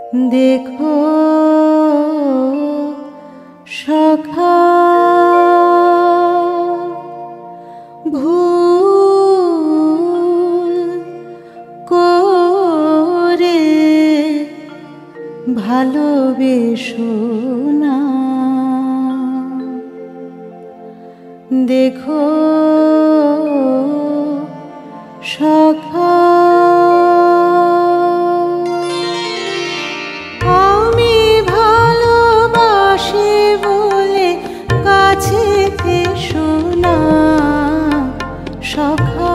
देखो सखा भूल करे ভালোবেসো না देखो सखा আমি ভালোবাসি বলে কাছে এসো না সখা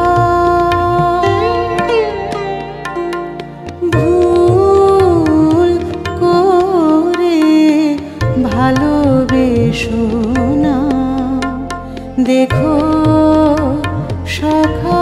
ভুল করে ভালোবেসো না देखो सखा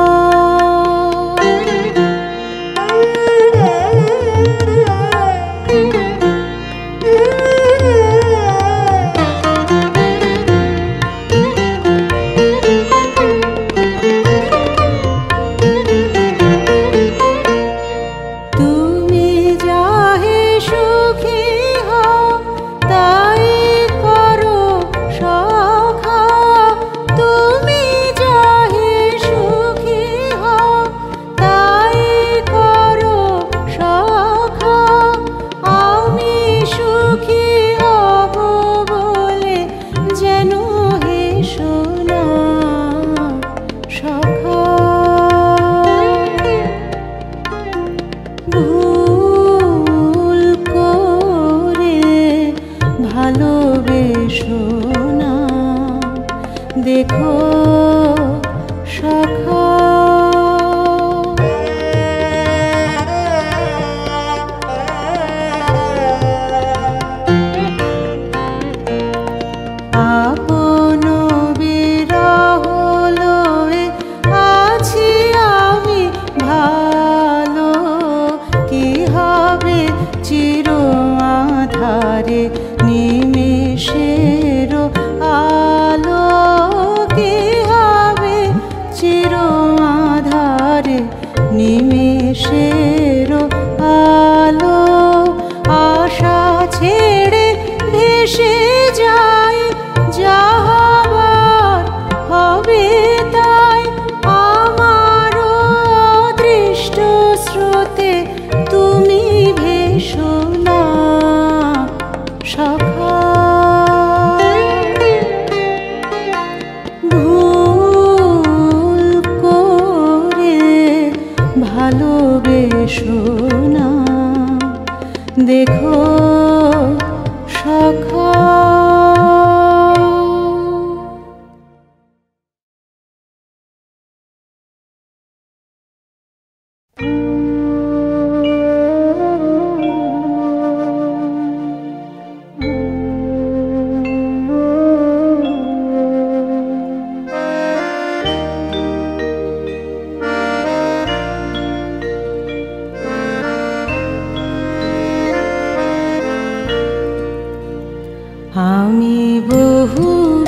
আমি বহু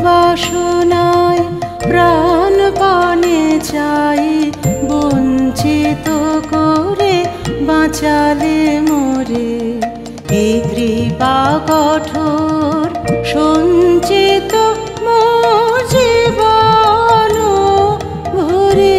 বাসনায় প্রাণপণে চাই বঞ্চিত করে বাঁচালে মোরে এই কৃপা কঠোর সঞ্চিত মোর জীবন ভরে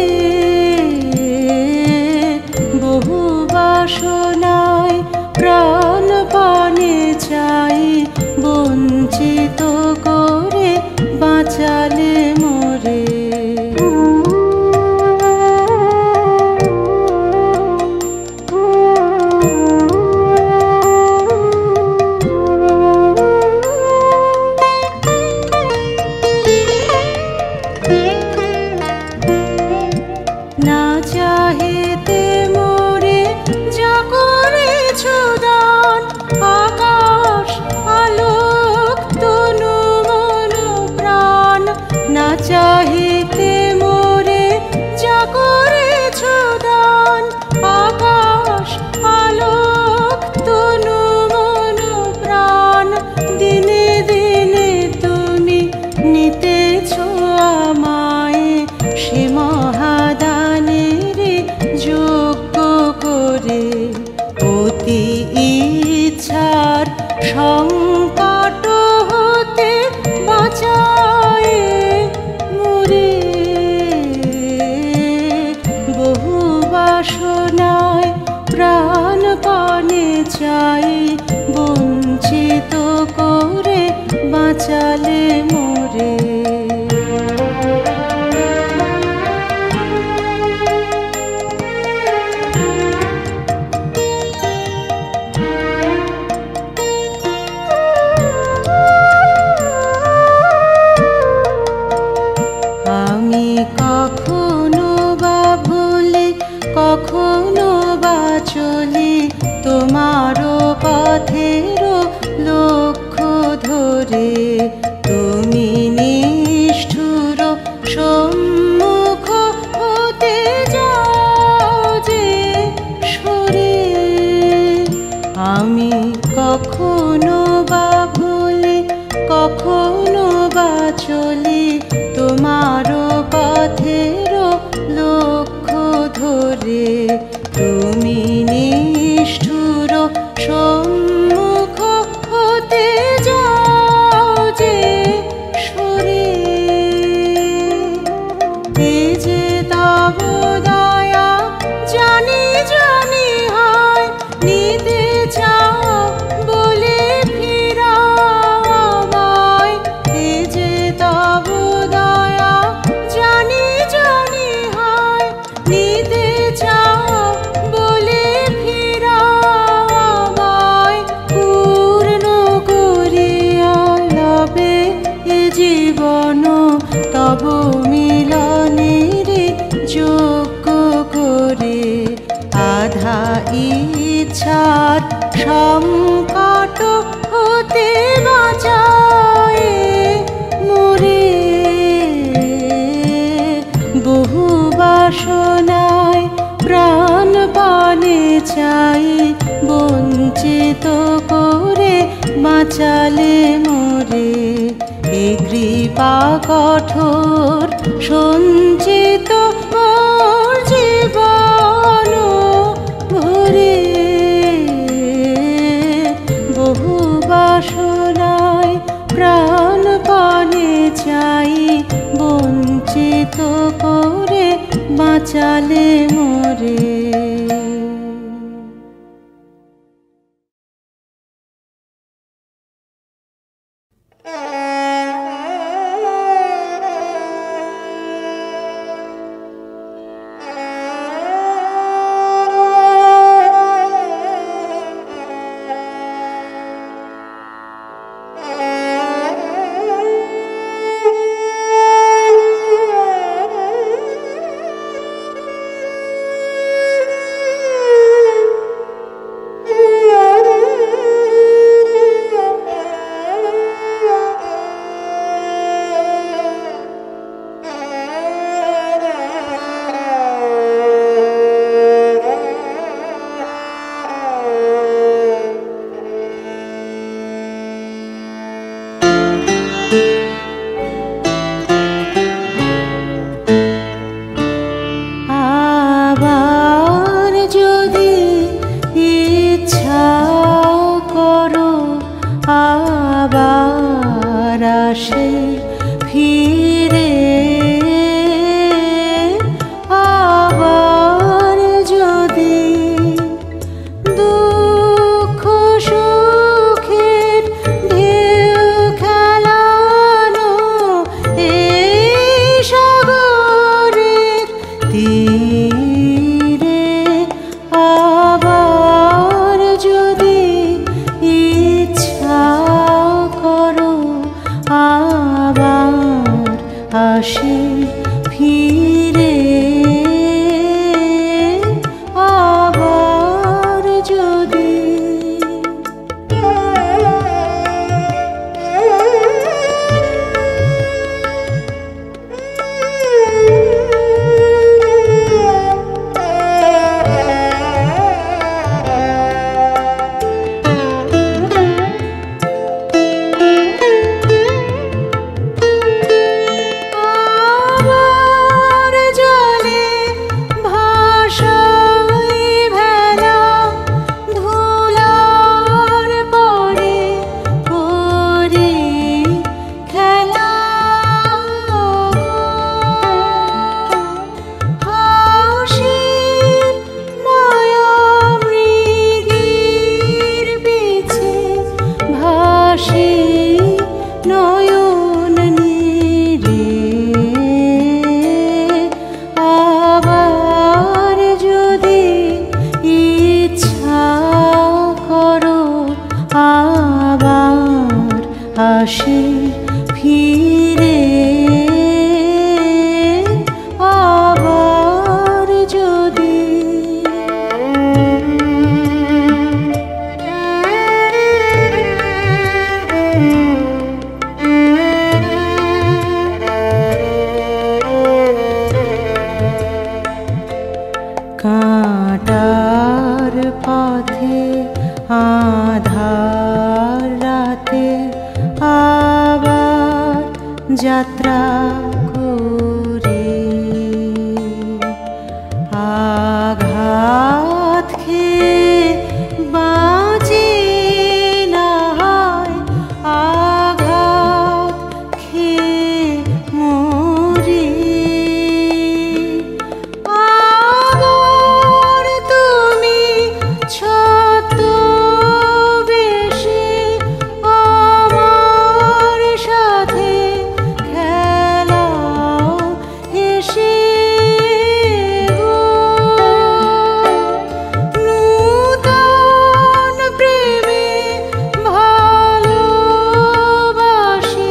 বহু বাসনায় প্রাণপণে চাই বঞ্চিত করে বাঁচালে মোরে না চাহিতে মোরে যা করেছ দান আকাশ আলোক তনু মন প্রাণ না চাহিতে মোরে যা করেছ দান আকাশ আলোক তনু মন প্রাণ দিনে দিনে তুমি নিতেছ আমায় সে মহাদানের যোগ্য করে অতি সংকট হতে বাঁচায় মোরে। বহু বাসনায় প্রাণপণে চাই, বঞ্চিত করে বাঁচালে মোরে। আমি কখনো বা ভুলি, কখনো বা চলি তোমারও পথেরও লক্ষ্য ধরে। তুমি নিষ্ঠুর সম্মুখ হতে যাও যে সরে। আমি কখনো বা ভুলি, কখনো বা চলি তোমারও পথেরও লক্ষ্য ধরে। তুমি নিষ্ঠুর সম্মুখ হতে যাও যে সরে। এ যে তব দয়া জানি জানি হয়, নিতে চাও বলে ফিরাও আমায়। এ যে তব দয়া জানি জানি হয়, নিতে চাও বলে ফিরাও আমায়। পূর্ণ করিয়া লবে এ জীবন তব মিলনের যোগ্য করে। আধা ইচ্ছার সংকট হতে বাঁচায় মোরে। বহু বাসনায় প্রাণপণে চাই, বঞ্চিত করে বাঁচালে মোরে। এ কৃপা কঠোর সঞ্চিত মোর জীবন ভরে। বহু বাসনায় প্রাণপণে চাই, বঞ্চিত করে বাঁচালে মোরে। পথে আধার রাতে আবার যাত্রা করে আঘাত খেয়ে বাঁচে না হয় আঘাত খেয়ে মরি আবার তুমি ছদ্মবেশে আমার সাথে খেলাও হেসে গো নূতন প্রেমে ভালোবাসি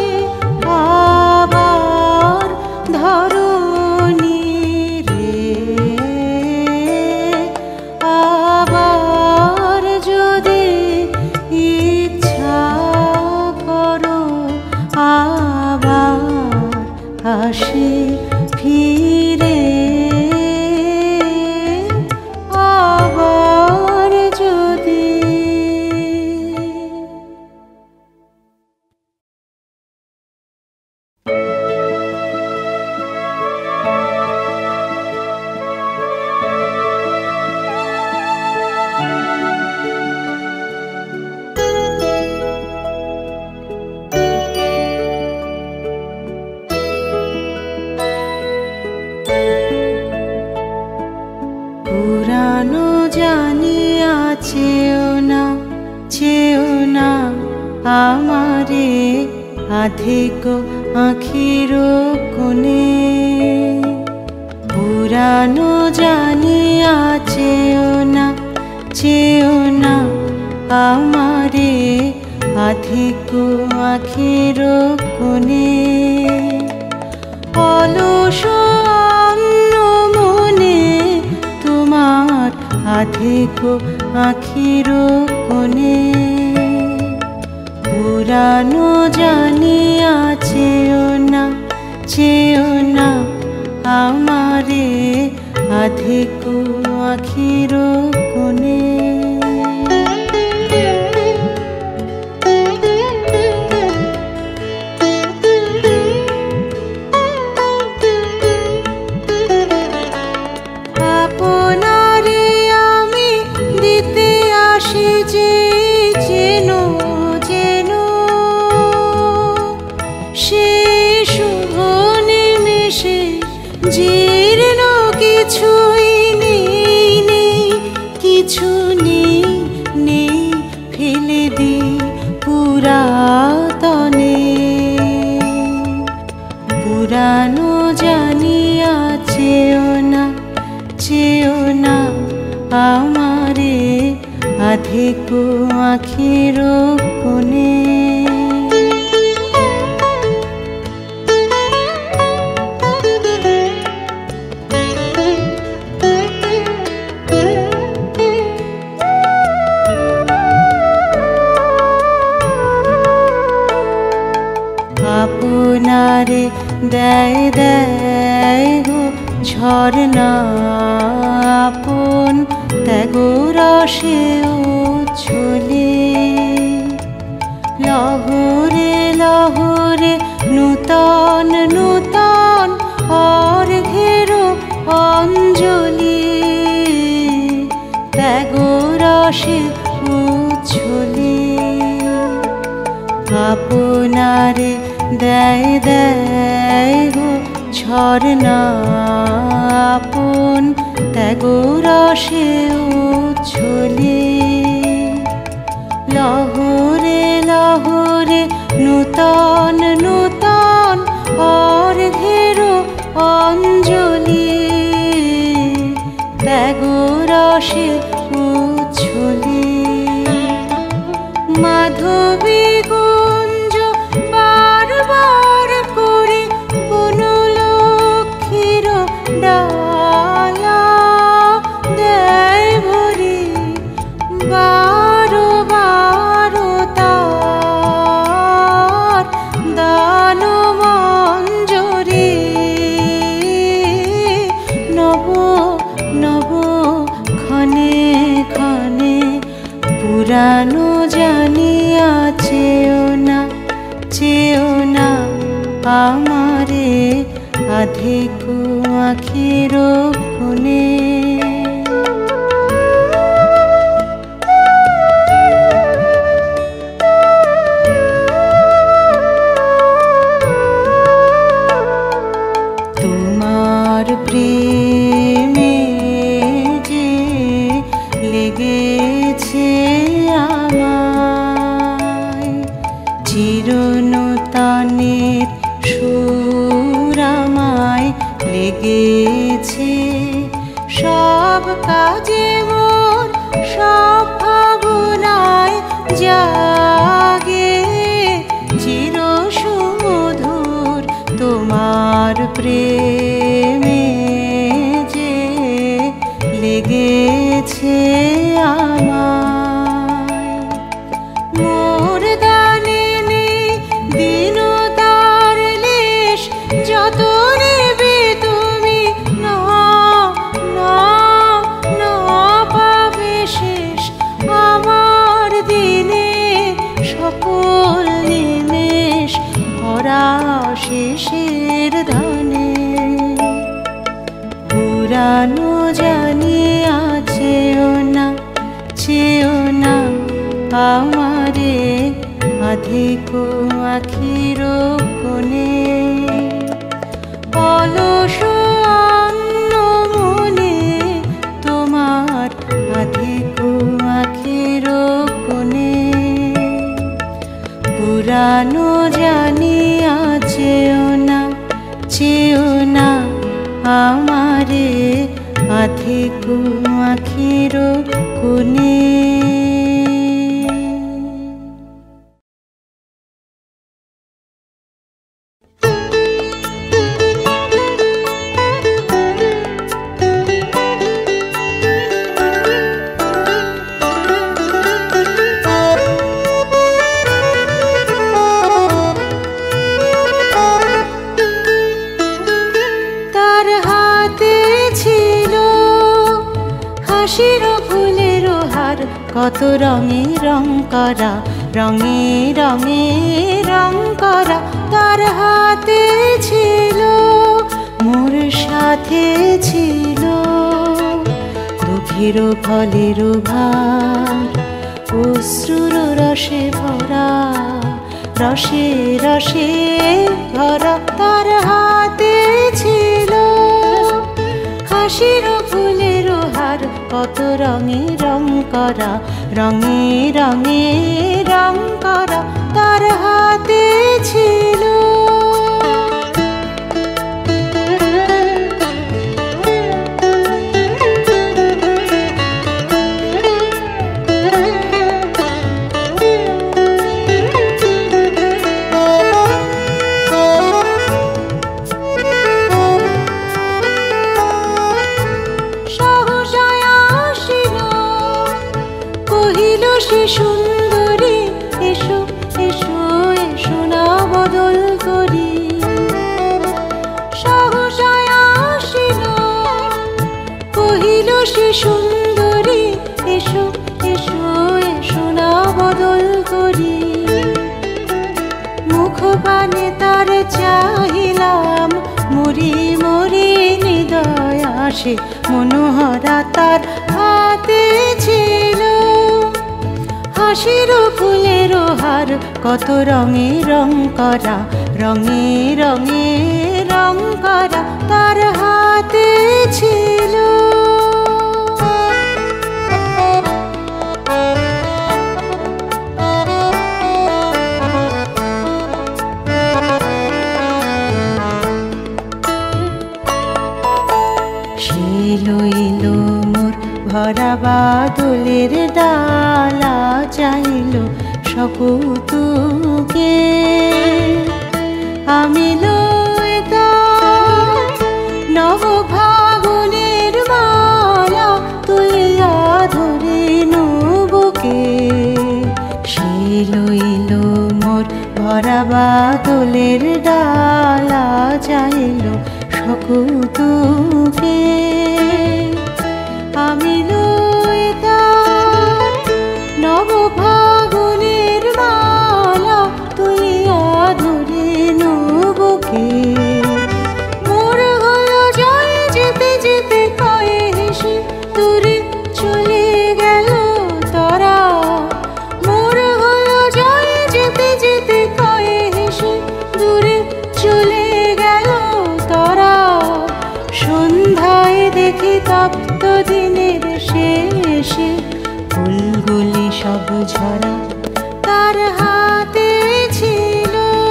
আবার ধরণী রে আবার যদি ইচ্ছা করো আবার আসি ফিরে আবার যদি পুরানো জানিয়া চেও না আমারে আধিক আখির কোণে পুরানো জানিয়া চেও না আমারে আধিক আখির কোণে অলস অন্য মনে তোমার আধিক আখির কোণে পুরানো জানিয়া চেও না আমারে আধিক আখির কোণে আপনারে আমি দিতে আসি যে যেনো সে শুভ নিমেষে জীর্ণ কিছুই নেই কিছু নেই ফেলে দি পুরাতনে পুরানো জানিয়া চেও না আমারে আধিক আখির কোণে আপনারে দেয় গো ঝরনা আপন ত্যাগরসে উচ্ছলে লহরে লহরে নূতন অর্ঘের অঞ্জলি ত্যাগরসে উচ্ছলে আপনারে দেয় গো ঝরনা আপন ত্যাগরসে উচ্ছলে লহরে লহরে নূতন অর্ঘের অঞ্জলি ত্যাগরসে উচ্ছলে মাধবী গুঞ্জ বারবার করে বনলক্ষ্মীর ডালা দেয় ভরি বারো তার দান মঞ্জরি নব ক্ষণে ক্ষণে পুরানো জানিয়া চেও না আমারে আধেকু আখির কোণে। তোমার প্রেমে যে লেগেছে আমায়, চিরনূতনের সুর আমায় লেগেছে। সব কাজে মোর সব ভাবনায় জাগে চির সুমধুর তোমার প্রেমে যে লেগেছে আমায়। মোর দানে দিন তার লেশ যত নেবে তুমি না পাবে শেষ। আমার দিনে সকল নিমেষ ভরা শেষের ধানে। পুরানো জানিয়া চেও না আমারে আধেকু আখির কোণে। অলস অন্য মনে তোমার আধেকু আখির কোণে। পুরানো জানিয়া চেও না আমারে আধেকু আখির কোণে। তার হাতে ছিল হাসির ফুলের হার, কত রঙে রং করা, রঙে রঙে রং করা। তার হাতে ছিল মোর সাথে ছিল দুঃখের ফলের ভার, অশ্রুর রসে ভরা, রসে রসে ভরা। তার হাতে ছিল হাসির ফুলের হার, কত রঙে রং করা, রঙে রঙে রং করা। তার হাতে ছিল সে সুন্দরী, এসো এসো এসো না বদল করি। সহসায় আসিল কহিল সে সুন্দরী, এসো এসো এসো না বদল করি। মুখপানে তার চাহিলাম, মরি মরি হৃদয় আসে মনোহরা। তার হাতে ছিল হাসির ফুলের হার, কত রঙে রং করা, রঙে রঙে রং করা। তার হাতে ছিল সে লইল মোর ভরা বাদলের ডালা, চাইল সকৌতুকে আমি লইতা নব ফাগুনের মালা, তুলিয়া ধরে বুকে। সে লইল মোর ভরা বাদলের ডালা, চাইল সকৌতুকে আমি লইতা নব সব ঝরা তার হাতে ছিল,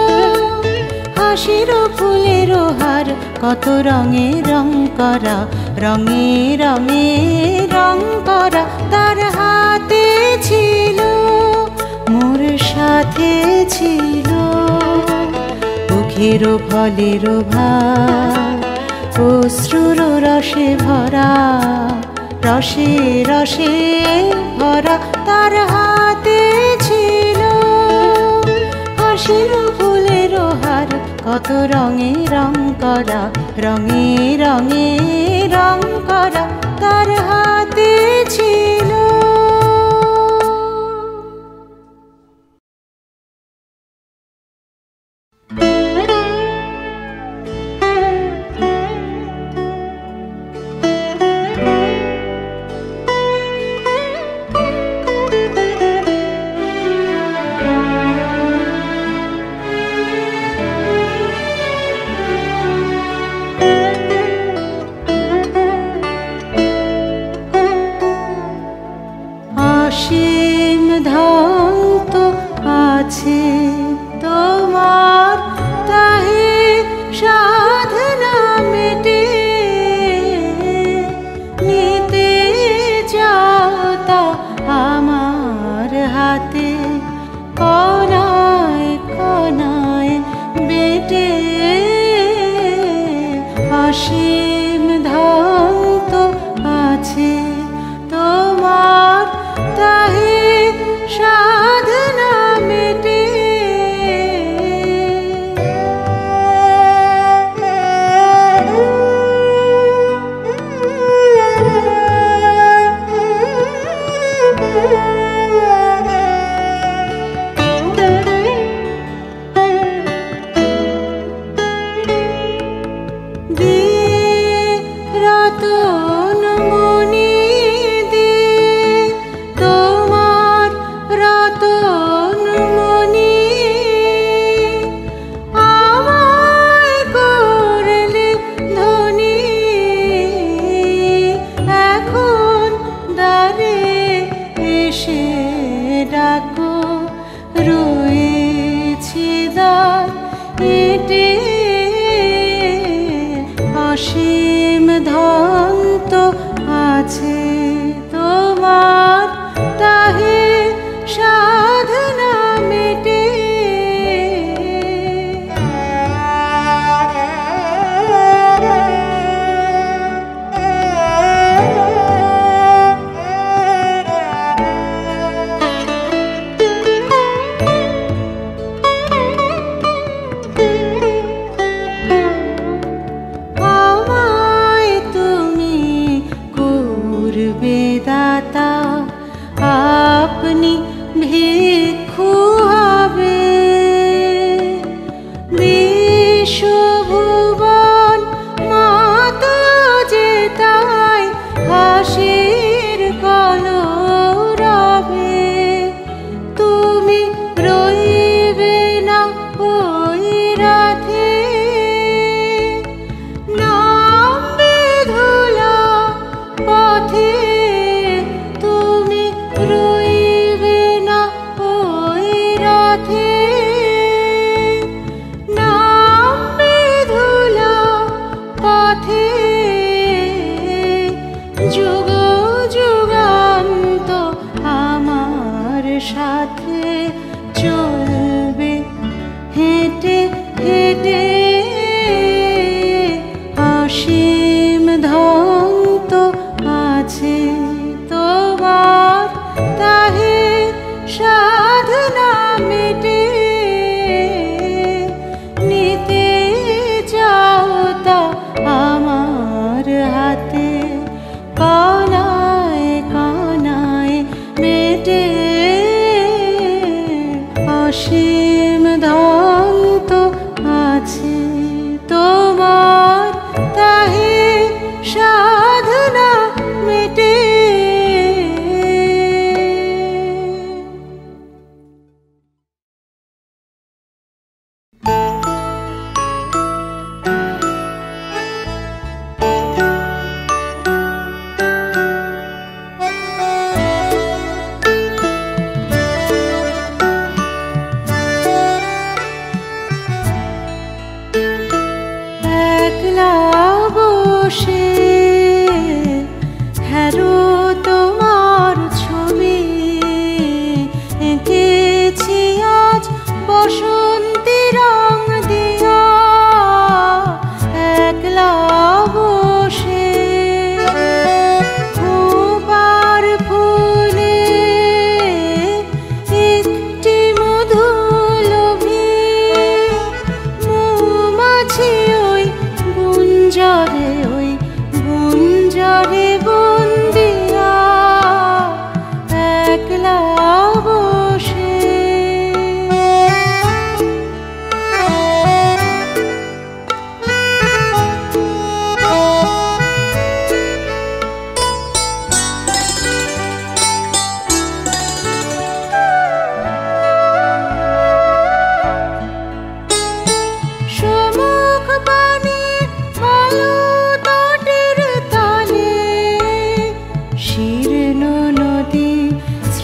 হাসির ফুলের হার কত রঙে রং করা, রঙে রঙে রং করা তার হাতে ছিল, মোর সাথে ছিল। মুখের ফলের ভার অশ্রুর রসে ভরা, রসে রসে ভরা তার হাতে ছিল, হাসির ফুলের হার কত রঙে রং করা, রঙে রঙে রং করা তার হাতে ছিল।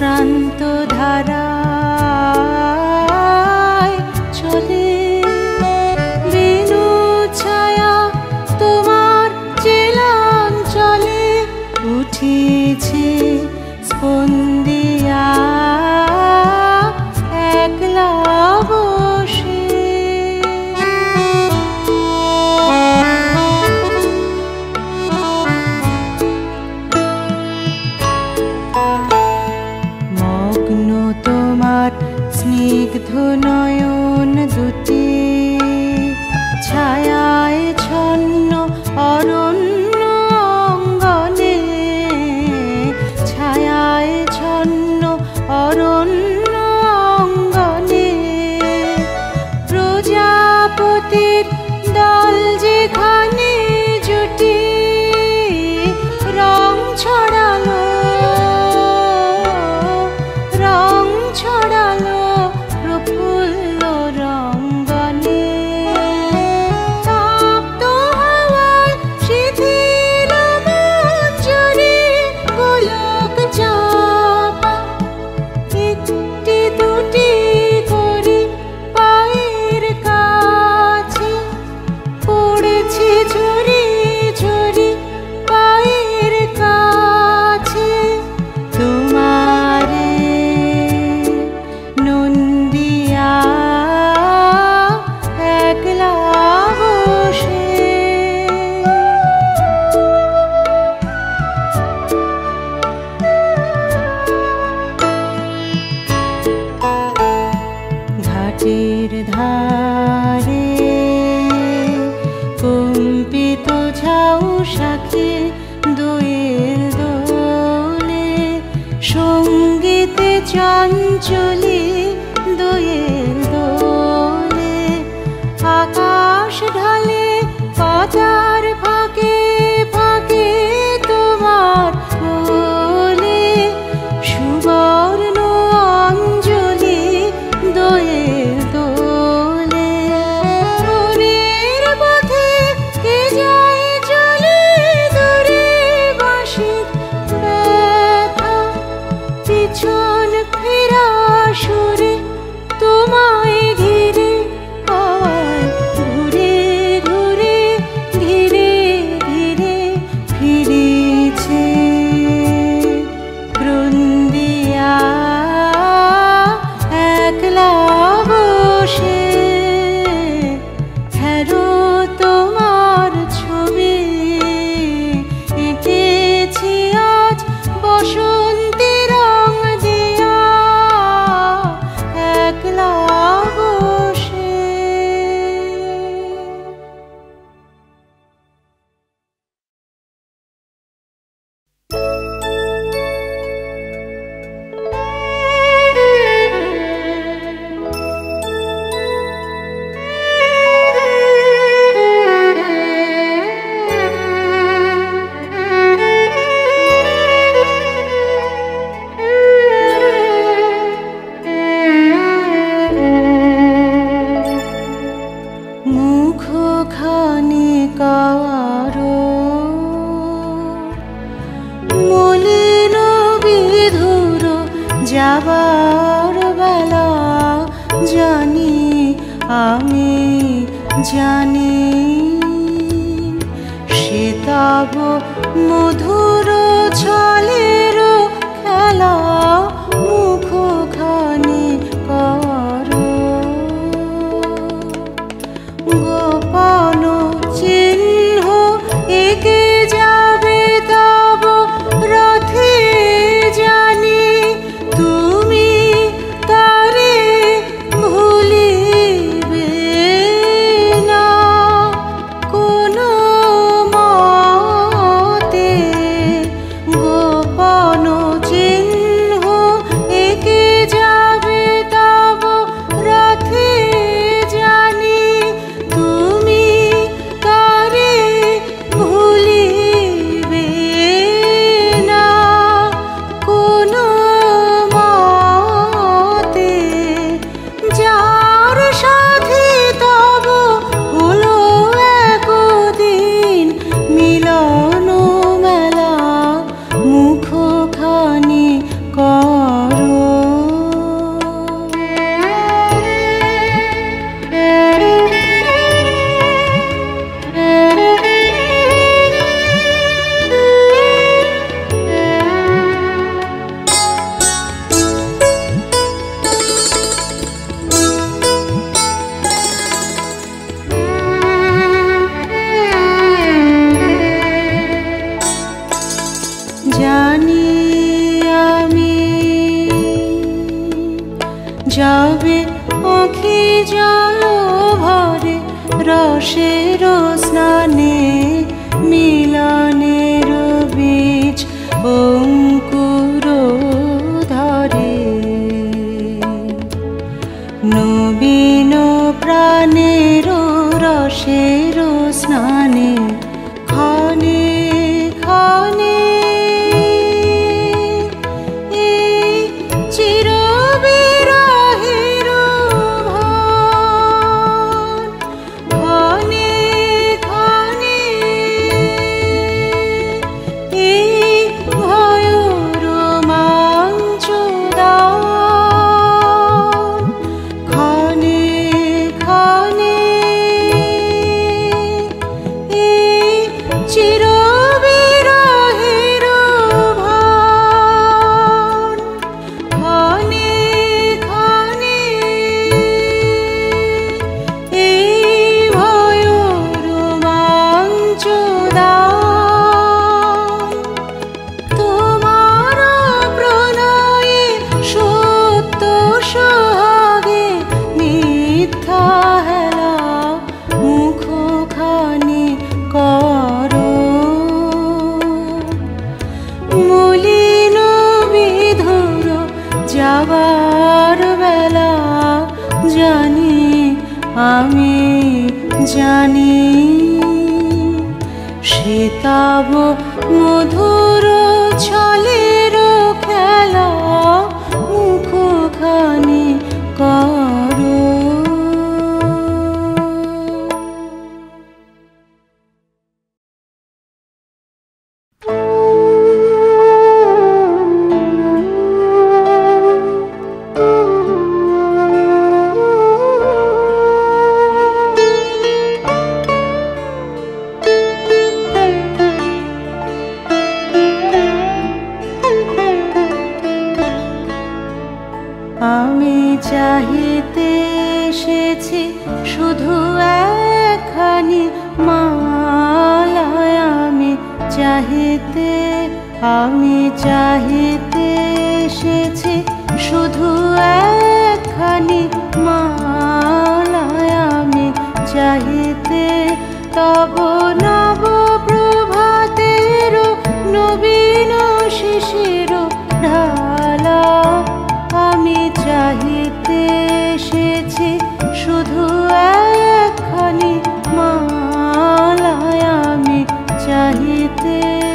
শ্রান্ত ধারায় চলে বিনু ছায়া তোমার চিলাঞ্চলে উঠিছে স্পন্দিয়া একলা বসে। মগ্ন তোমার স্নিগ্ধ নয়ন দুটি ছায়ায় ছন্ন অরণ্য অঙ্গনে, ছায়ায় ছন্ন অরণ্য অঙ্গনে। প্রজাপতির দল যেখানে জুটি রং ছড়ালো, রং ছড়ালো প্রফুল্ল রঙ্গনে। তপ্ত হাওয়ায় শিথিল মঞ্জরি গোলক চাপা, একটি দুটি করে পায়ের কাছে পড়েছে ঝুরি ঝুরি পায়ের কাছে। তোমারে নন্দিয়া একলা বসে। ঘাটের ধারে কম্পিত ঝাউ শাখে দোয়েল দোলে, সঙ্গীতে চঞ্চলে দোয়েল দোলে। আকাশ ঢালে পাতার ফাঁকে ফাঁকে তোমার কোলে, সুবর্ণ অঞ্জলি দোয়েল দোলে। মনের পথে কে যায় চলে দূরে বাঁশির ব্যথা, পিছন ফেরা সুরে তোমায় ঘিরে হয় ঘুরে ঘুরে ধীরে ধীরে ফিরেছে ক্রন্দিয়া একলা বসে। হ্যারো তোমার ছবি এঁকেছি আজ বসন্তে রং দিয়া একলা বসে। মুখখানি কারো মলিন বিধুর যাবার বেলা, জানি আমি জানি সে তব মধুর ছলের খেলা। মুখখানি করো গোপন চিহ্ন একে যাবে তব রথে, জানি তুমি তারে ভুলিবে না কোনো মতে। গোপন চিহ্ন যাবে আঁখি জল ভরে রসের স্নানে মিলনের বীজ অঙ্কুর ধরে নবীন প্রাণের রসের স্নানে ক্ষণে ক্ষণে এই চিরবিরহের ভার ক্ষণে ক্ষণে এই ভয় রোমাঞ্চ দান ক্ষণে ক্ষণে এই চিরবিরহের ভার ক্ষণে ক্ষণে এই ভয় রোমাঞ্চ দান তোমার প্রণয়ে সত্য সোহাগে মিথ্যা হেলা মুখখানি করো মলিন বিধুর যাবার বেলা জানি আমি জানি শীতাব মধুর ছলের খেলা মুখখানি করো। আমি চাহিতে এসেছি শুধু একখানি মালায় আমি চাহিতে এসেছি শুধু একখানি মালায় আমি চাহিতে তব নব প্রভাতের নবীন শিশির ঢালা আমি চাহিতে এসেছি শুধু একখানি মালায় আমি চাহিতে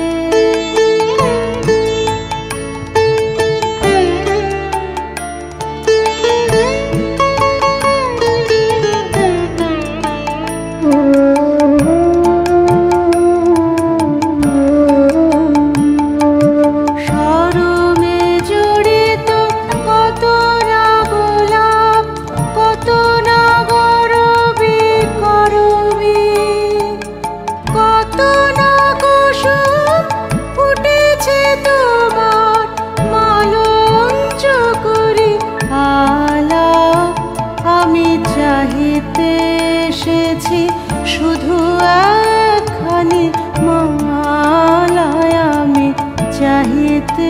শুধু একখানি মালায় আমি চাহিতে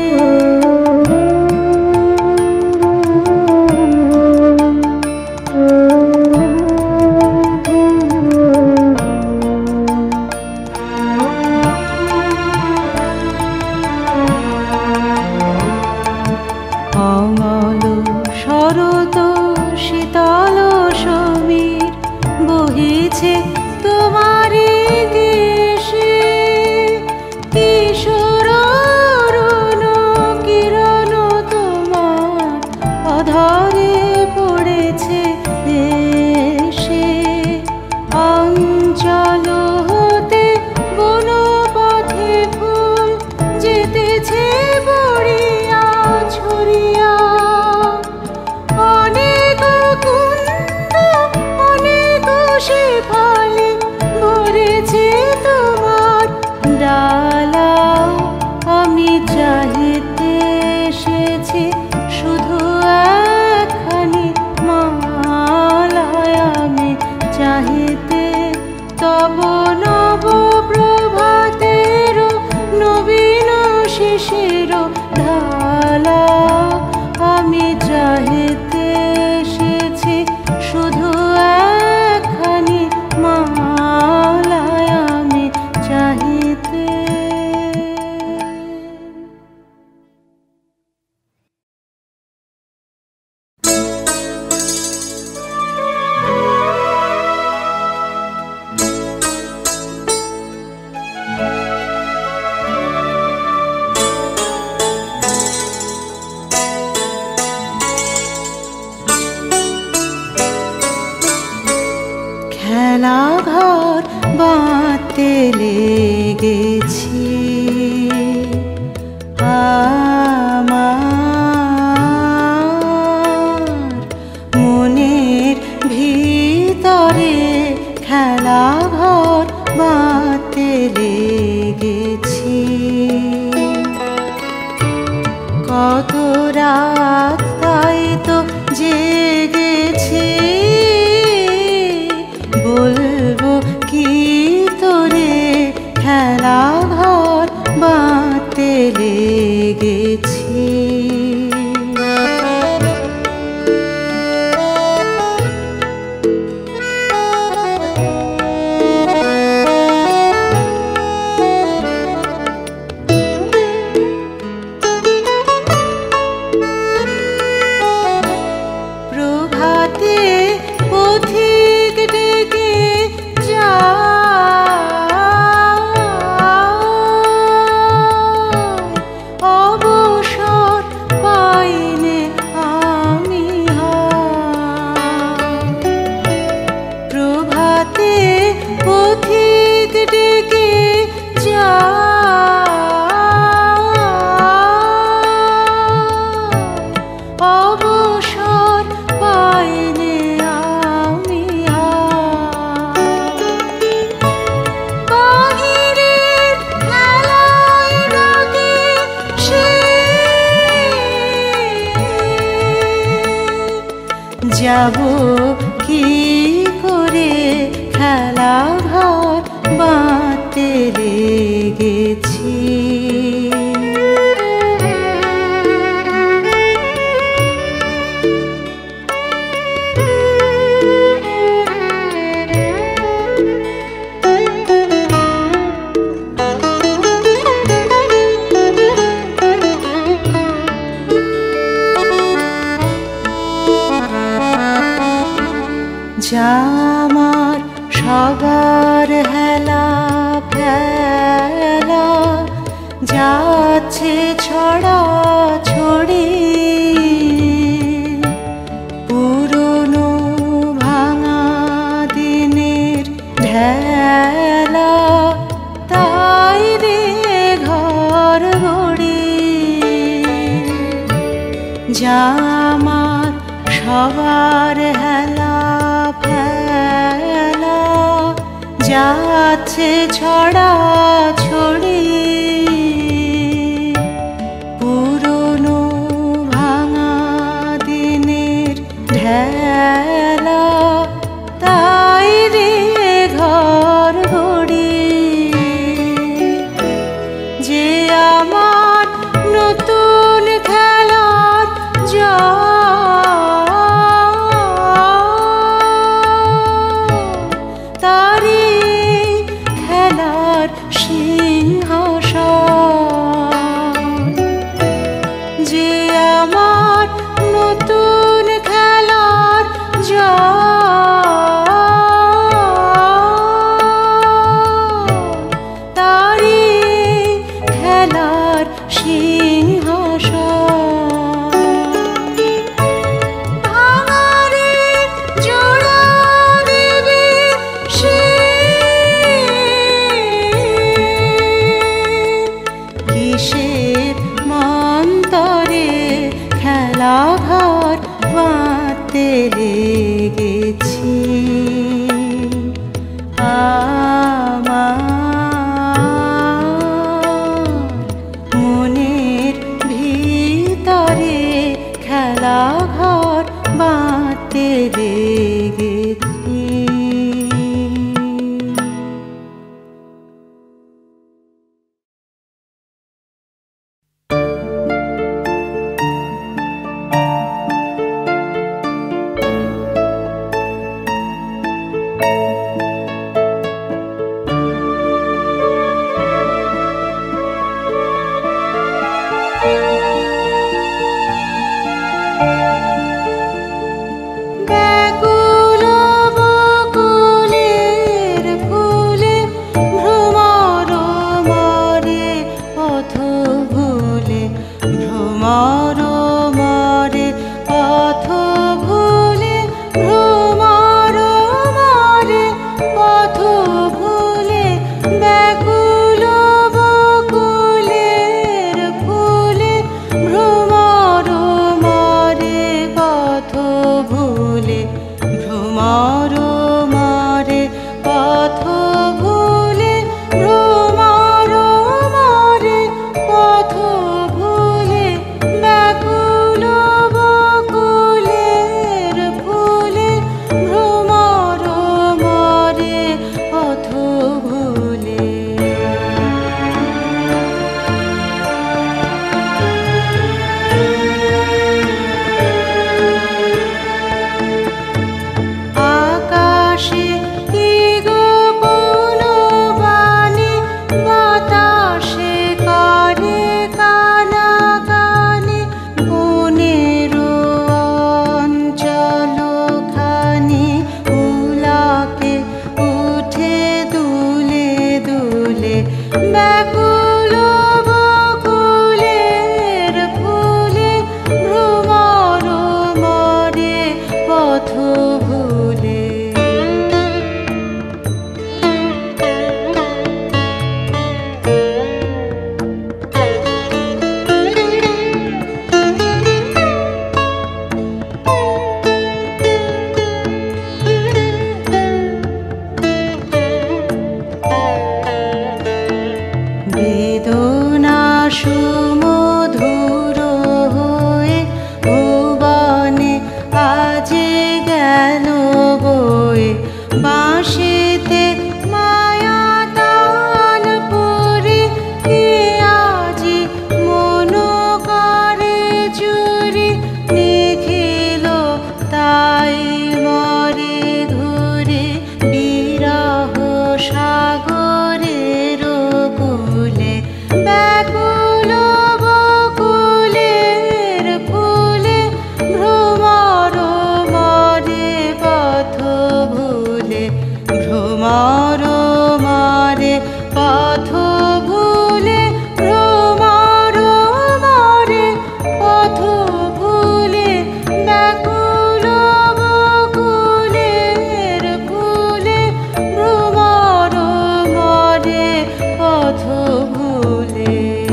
অমল শরৎ শীতল সমীর বহিছে তোমারি দেশে কিশোর অরুণ কিরণ তোমার অধরে পড়েছে এসে অঞ্চল হতে বন পথে ফুল যেতেছে বড়িয়া ছড়িয়া অনেক কুন্দ অনেক শেফালি ভরেছে তোমার ডালা আমি চাহিতে এসেছি শুধু বাঁধতে লেগেছি আমার মনের ভিতরে খেলা ঘর বাঁধতে লেগেছি কত রাত তাই তো জেগেছি বলবো কি তোরে খেলা ঘর বাঁধতে লেগেছি যাবো কি করে খেলা ঘর বাঁধতে লেগেছি আমার সবার হেলা ফেলা যাচ্ছে ছড়া ছড়ি পুরনো ভাঙা দিনের ঢেলা তাই রে ঘর গড়ি আমার সবার হেলা ফেলা যাচ্ছে ছড়া ছড়ি পুরনো ভাঙা দিনের ঢেলা তাই রে ঘর গড়ি যে আমার নতুন খেলার লেগেছি আমার মনের ভিতরে খেলা ঘর বাঁধতে লেগেছি। Bekul ভ্রমর মারে পথ ভুলে, ভ্রমর মারে পথ ভুলে, ব্যাকুল বকুলের ফুলে, ভ্রমর মারে পথ ভুলে। আকাশে কি গোপন বাণী, বাতাসে করে কানাকানি, বনের অঞ্চলখানি উলাকে উঠে দুলে দুলে, ব্যাকুল বকুলের ফুলে, ভ্রমর মরে পথ ভুলে। বেদনা সুমধুর হয়ে ভুবনে আজি গেল বয়ে, বাঁশিতে মায়া তান পরে, কে আজি মন করে চুরি, নিখিল তাই মরে ঘুরে, বিরহ সাগরের কূলে, ব্যাকুল বকুলের ফুলে, ভ্রমর মরে পথ ভুলে, ভ্রমর মরে পথ ভুলে, ভ্রমর মরে পথ ভুলে, ব্যাকুল বকুলের ফুলে, ভ্রমর মরে পথ ভুলে।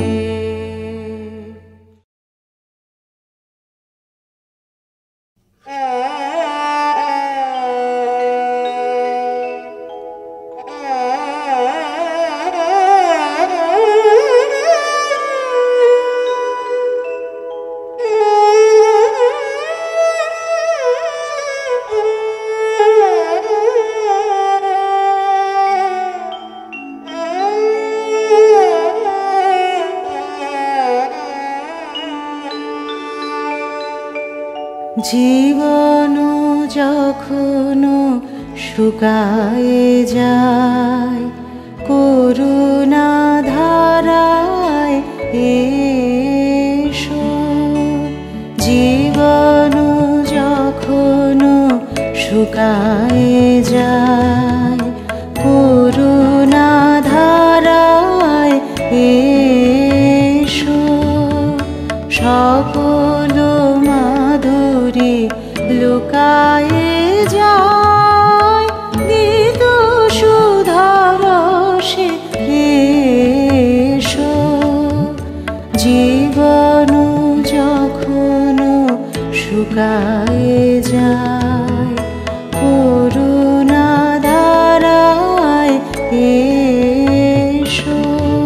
জীবন যখন শুকায়ে যায়, করুণা ধারায় এসো। জীবন যখন শুকায়ে যায়, করুণা ধারায় এসো। সকল মাধুরী লুকায়ে যায়, গীত সুধারসে এসো। জীবন যখন শুকায়ে যায়, করুণা ধারায় এসো।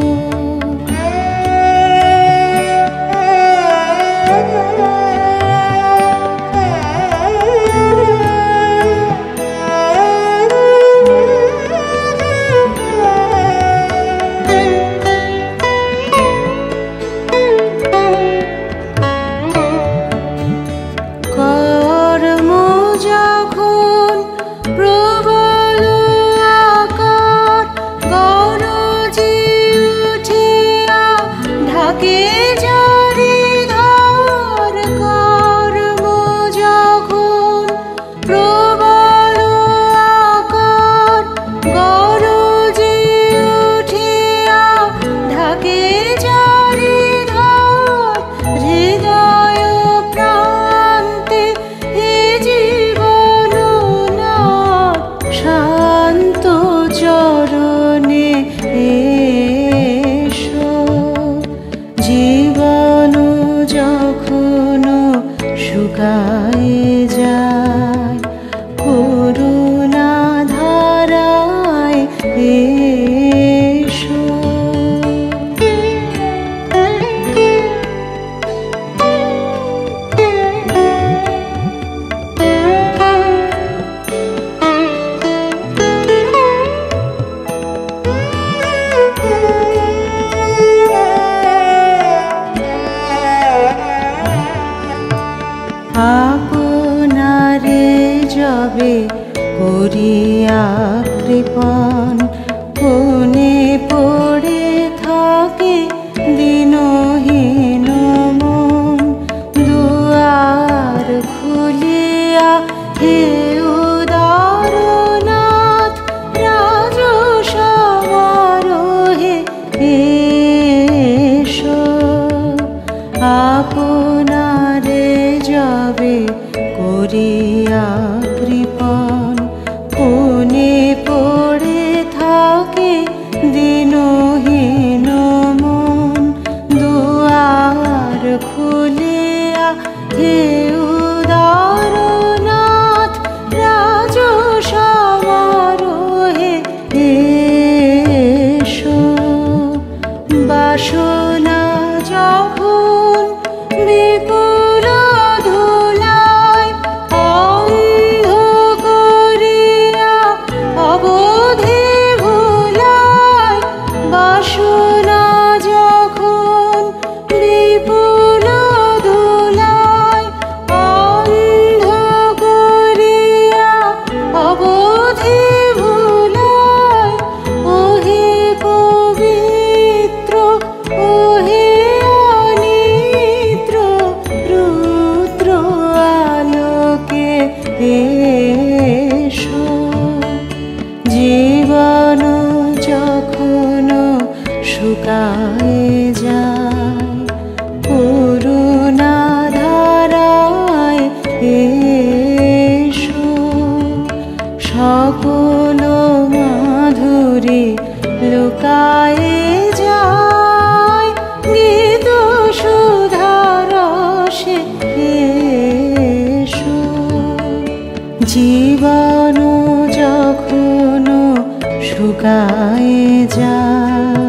কর্ম যখন প্রবল আকার গরজে উঠিয়া ঢাকে জারি ধার, কর্ম যখন প্রবল আকার গরজে উঠিয়া ঢাকে জারি ধার, হৃদয় প্রান্তে হে জীবন নাথ, শান্ত চরণে এসো। জীবন যখন শুকায়ে যায়, করুণা আপনারে যবে করিয়া কৃপণ কোণে পড়ে থাকে দিনহীন মন, দুয়ার খুলিয়া হে উদারনাথ রাজসমারোহে এসো। আপনারে যবে করিয়া কৃপণ কোণে পড়ে থাকে দিনহীন মন, দুয়ার খুলিয়া হে উদারনাথ রাজসমারোহে এসো। বাসনা যখন বিপুল ধুলায় অন্ধ করিয়া অবধি ভুলায়, বাসনা যখন বিপুল ধুলায় অন্ধ করিয়া অবধি ভুলায়, ওহে পবিত্র ওহে অনিদ্র রুদ্র আলোকে এসো। জীবন যখন শুকায়ে যায় করুণা ধারায় এসো। সকল মাধুরী লুকায়ে যায় গীত সুধারসে এসো। জীবন যখন শুকায়ে যায়